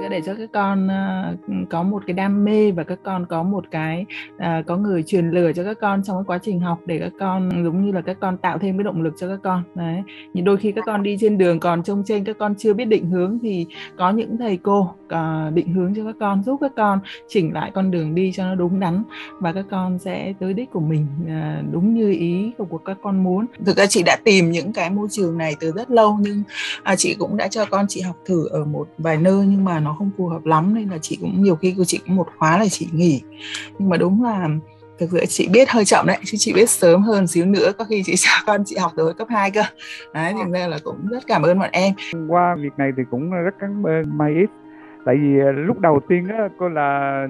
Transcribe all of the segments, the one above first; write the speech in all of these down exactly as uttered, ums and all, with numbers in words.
để cho các con uh, có một cái đam mê, và các con có một cái uh, có người truyền lửa cho các con trong cái quá trình học, để các con giống như là các con tạo thêm cái động lực cho các con. Đấy. Nhưng đôi khi các con đi trên đường còn trông trên, các con chưa biết định hướng, thì có những thầy cô uh, định hướng cho các con, giúp các con chỉnh lại con đường đi cho nó đúng đắn, và các con sẽ tới đích của mình uh, đúng như ý của các con muốn. Thực ra chị đã tìm những cái môi trường này từ rất lâu, nhưng à, chị cũng đã cho con chị học thử ở một vài nơi, nhưng mà nó không phù hợp lắm, nên là chị cũng nhiều khi của chị cũng một khóa là chị nghỉ. Nhưng mà đúng là thực sự chị biết hơi chậm đấy, chứ chị biết sớm hơn xíu nữa có khi chị cho con chị học từ hồi cấp hai cơ. Đấy, thành ra là cũng rất cảm ơn bọn em. Qua việc này thì cũng rất cảm ơn MyX, tại vì lúc đầu tiên á cô là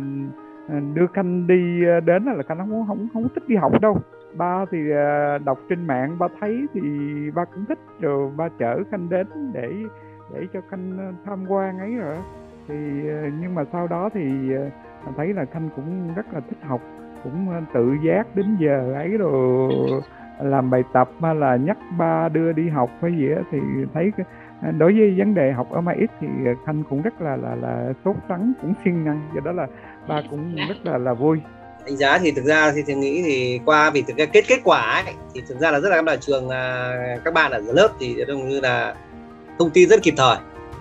đưa Khanh đi đến là Khanh không không không thích đi học đâu. Ba thì đọc trên mạng, ba thấy thì ba cũng thích, rồi ba chở Khanh đến để để cho Khanh tham quan ấy rồi. Thì nhưng mà sau đó thì thấy là Khanh cũng rất là thích học, cũng tự giác đến giờ ấy rồi làm bài tập hay là nhắc ba đưa đi học hay gì đó. Thì thấy đối với vấn đề học ở MyX thì Khanh cũng rất là là là sốt sắng, cũng siêng năng, do đó là ba cũng rất là là vui. Đánh giá thì thực ra thì tôi nghĩ thì qua vì thực ra kết kết quả ấy, thì thực ra là rất là là trường các bạn ở lớp thì đồng như là thông tin rất kịp thời,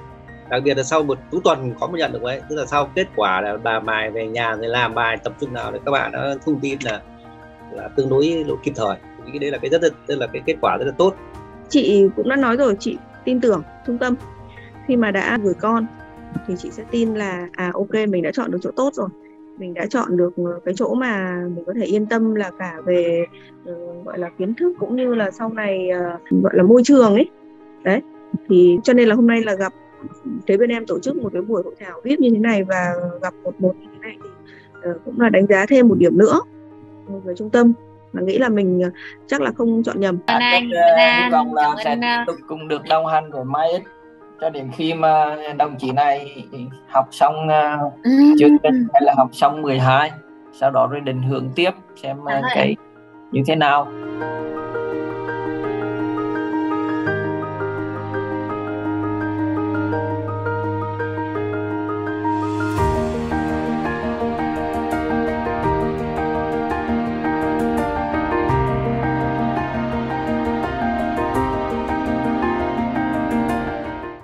đặc biệt là sau một cuối tuần có một nhận được ấy, tức là sau kết quả là bà bài về nhà rồi làm bài tập trung nào thì các bạn đã thông tin là là tương đối độ kịp thời. Thì cái đấy là cái rất là, tức là cái kết quả rất là tốt. Chị cũng đã nói rồi, chị tin tưởng trung tâm. Khi mà đã gửi con thì chị sẽ tin là à ok, mình đã chọn được chỗ tốt rồi, mình đã chọn được cái chỗ mà mình có thể yên tâm là cả về uh, gọi là kiến thức cũng như là sau này uh, gọi là môi trường ấy. Đấy, thì cho nên là hôm nay là gặp thế bên em tổ chức một cái buổi hội thảo vi ai pi như thế này và gặp một một như thế này thì uh, cũng là đánh giá thêm một điểm nữa về trung tâm, mà nghĩ là mình uh, chắc là không chọn nhầm. Anh Anh, hy vọng là sẽ tiếp tục cùng được đồng hành với MyX cho đến khi mà đồng chí này học xong uh, chương trình hay là học xong mười hai, sau đó rồi định hướng tiếp xem uh, cái như thế nào.